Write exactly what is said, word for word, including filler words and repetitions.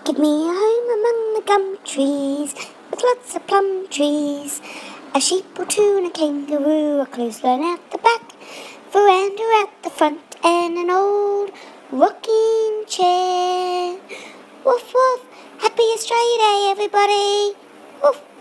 Give me a home among the gum trees, with lots of plum trees. A sheep or two and a kangaroo, a clothesline at the back, veranda at the front, and an old rocking chair. Woof woof, happy Australia Day, everybody. Woof.